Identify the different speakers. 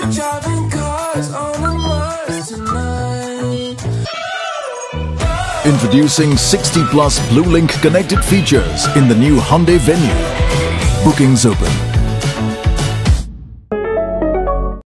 Speaker 1: Driving cars on a Mars tonight.
Speaker 2: Introducing 60+ Blue Link connected features in the new Hyundai Venue. Bookings open.